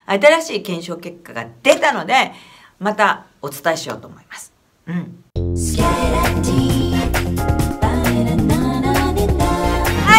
新しい検証結果が出たので、またお伝えしようと思います。はい、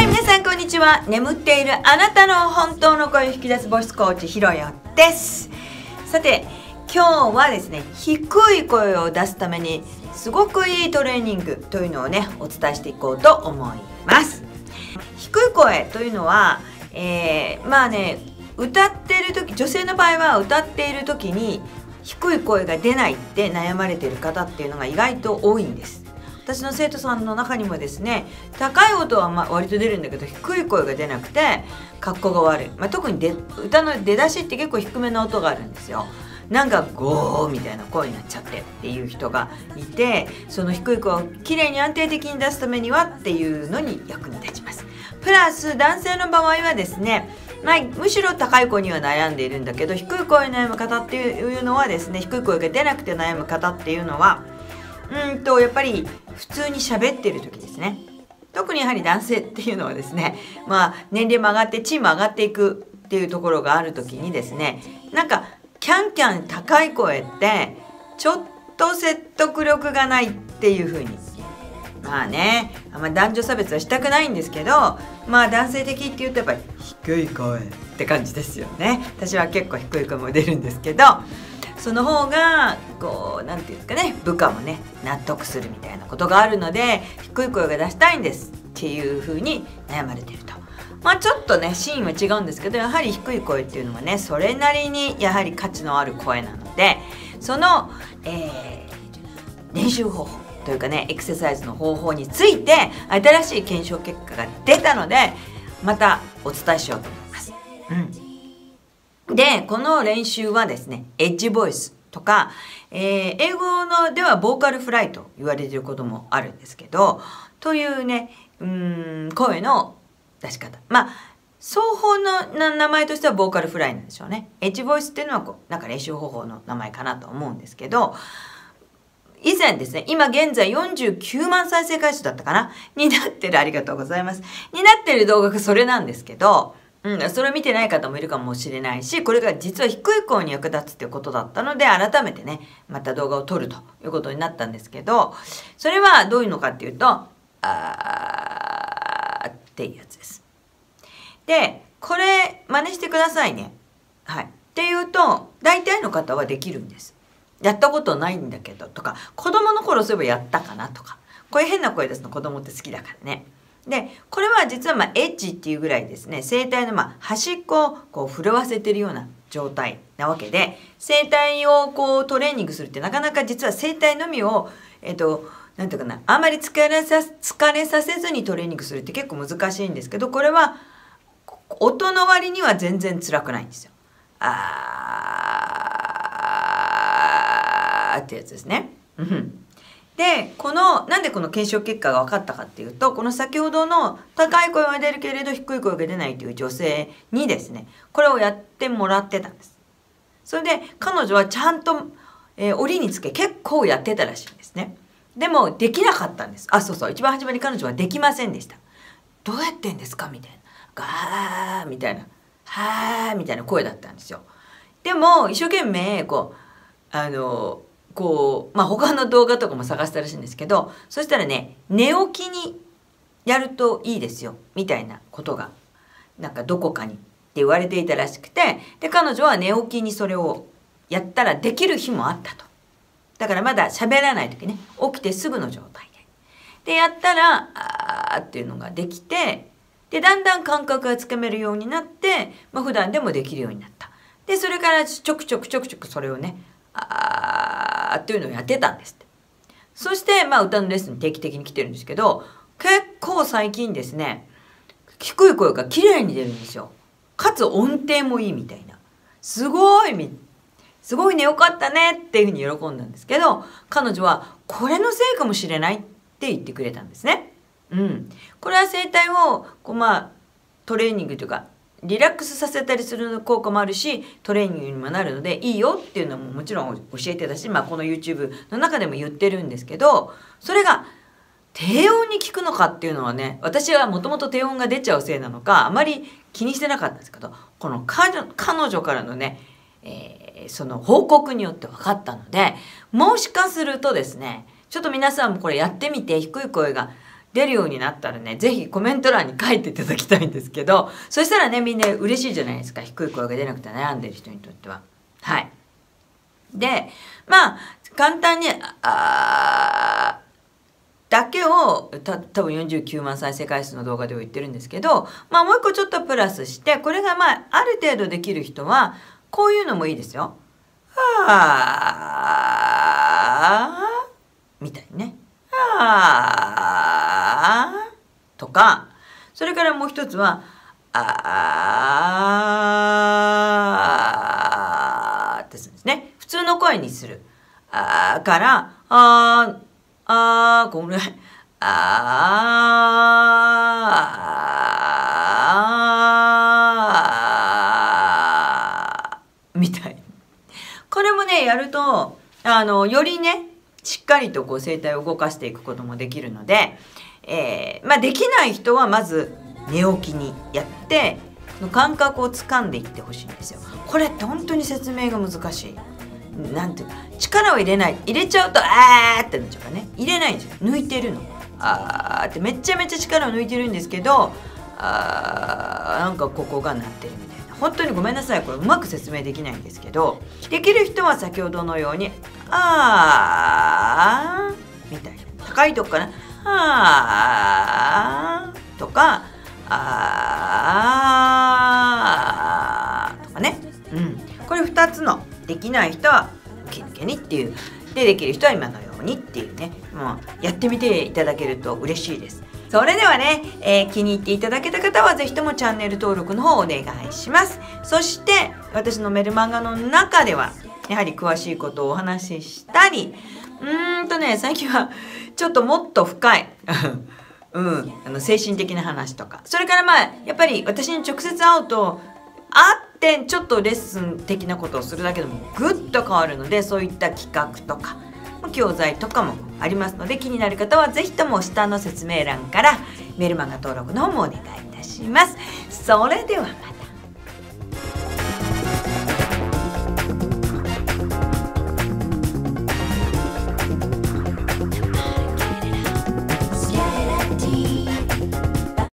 皆さんこんにちは。眠っているあなたの本当の声を引き出すボイスコーチひろよです。さて、今日はですね、低い声を出すためにすごくいいトレーニングというのをね、お伝えしていこうと思います。低い声というのは、まあね、歌っている時、女性の場合は歌っている時に低い声が出ないって悩まれている方っていうのが意外と多いんです。私の生徒さんの中にもですね、高い音は割と出るんだけど低い声が出なくて格好が悪い、特に歌の出だしって結構低めの音があるんですよ。なんかゴーみたいな声になっちゃってっていう人がいて、その低い声をきれいに安定的に出すためにはっていうのに役に立ちます。プラス男性の場合はですね、むしろ高い声には悩んでいるんだけど、低い声に悩む方っていうのはですね、低い声が出なくて悩む方っていうのはやっぱり普通に喋ってる時ですね。特にやはり男性っていうのはですね、年齢も上がって地位も上がっていくっていうところがある時にですね、なんかキャンキャン高い声ってちょっと説得力がないっていう風に、男女差別はしたくないんですけど、男性的って言うとやっぱり低い声って感じですよね。私は結構低い声も出るんですけど、その方がこうなんていうんですかね、部下もね納得するみたいなことがあるので、低い声が出したいんですっていう風に悩まれていると。ちょっとねシーンは違うんですけど、やはり低い声っていうのはね、それなりにやはり価値のある声なので、その、練習方法というかね、エクササイズの方法について新しい検証結果が出たので、またお伝えしようと思います。で、この練習はですね、エッジボイスとか、英語のではボーカルフライと言われていることもあるんですけど、というね、声の出し方。双方の名前としてはボーカルフライなんでしょうね。エッジボイスっていうのはなんか練習方法の名前かなと思うんですけど、以前ですね、今現在49万再生回数だったかなになってる、ありがとうございます。になってる動画がそれなんですけど、それを見てない方もいるかもしれないし、これが実は低い声に役立つっていうことだったので、改めてね、また動画を撮るということになったんですけど、それはどういうのかっていうと、っていうやつです。で、これ真似してくださいね。はい。っていうと、大体の方はできるんです。やったことないんだけどとか、子供の頃そういえばやったかなとか、こういう変な声出すの子供って好きだからね。で、これは実はエッジっていうぐらいですね、声帯の端っこをこう震わせてるような状態なわけで、声帯をこうトレーニングするってなかなか実は声帯のみを、なんていうかな、あんまり疲れさせずにトレーニングするって結構難しいんですけど、これは音の割には全然辛くないんですよ。ってやつですね。で、なんでこの検証結果が分かったかっていうと、この先ほどの高い声は出るけれど低い声が出ないという女性にですね、これをやってもらってたんです。それで彼女はちゃんと、折につけ結構やってたらしいんですね。でもできなかったんです。一番初めに彼女はできませんでした。どうやってんですかみたいな。ガーみたいな。はーみたいな声だったんですよ。でも一生懸命他の動画とかも探したらしいんですけど、そしたらね、寝起きにやるといいですよみたいなことがなんかどこかにって言われていたらしくて、で彼女は寝起きにそれをやったらできる日もあったと。だからまだ喋らない時ね、起きてすぐの状態でやったらっていうのができて、でだんだん感覚がつかめるようになって、普段でもできるようになった。でそれからちょくちょくそれをねっていうのをやってたんですって。そして歌のレッスンに定期的に来てるんですけど、結構最近ですね、低い声が綺麗に出るんですよ。かつ音程もいいみたいな。すごいね、よかったねっていうふうに喜んだんですけど、彼女はこれのせいかもしれないって言ってくれたんですね。これは声帯をトレーニングというかリラックスさせたりする効果もあるし、トレーニングにもなるのでいいよっていうのももちろん教えてたし、この YouTube の中でも言ってるんですけど、それが低音に効くのかっていうのはね、私はもともと低音が出ちゃうせいなのかあまり気にしてなかったんですけど、この彼女からのねその報告によって分かったので、もしかするとですね、ちょっと皆さんもこれやってみて低い声が出るようになったらね、ぜひコメント欄に書いていただきたいんですけど、そしたらね、みんな嬉しいじゃないですか。低い声が出なくて悩んでる人にとっては。はい。で、まあ、簡単に、だけを多分49万再生回数の動画では言ってるんですけど、まあもう一個ちょっとプラスして、これがまあある程度できる人は、こういうのもいいですよ。みたいにね。とか、それからもう一つは、ってするんですね。普通の声にする。から、これ、みたい。これもね、やると、よりね、しっかりとこう声帯を動かしていくこともできるので、まあできない人はまず寝起きにやって、その感覚をつかんでいってほしいんですよ。これって本当に説明が難しい。なんていうか、力を入れない。入れちゃうと、ってなっちゃうからね。入れないんですよ。抜いてるの。ってめちゃめちゃ力を抜いてるんですけど、なんかここが鳴ってるみたいな。本当にごめんなさい。これうまく説明できないんですけど、できる人は先ほどのように、みたいな。高いとこから、とか、とかね。これ2つの。できない人は受け抜けにっていう。で、できる人は今のようにっていうね。もうやってみていただけると嬉しいです。それではね、気に入っていただけた方はぜひともチャンネル登録の方をお願いします。そして私のメルマガの中ではやはり詳しいことをお話ししたり、最近はちょっともっと深い精神的な話とか、それからまあやっぱり私に直接会うとちょっとレッスン的なことをするだけでもぐっと変わるので、そういった企画とか教材とかもありますので、気になる方はぜひとも下の説明欄からメルマガ登録の方もお願いいたします。それではまた。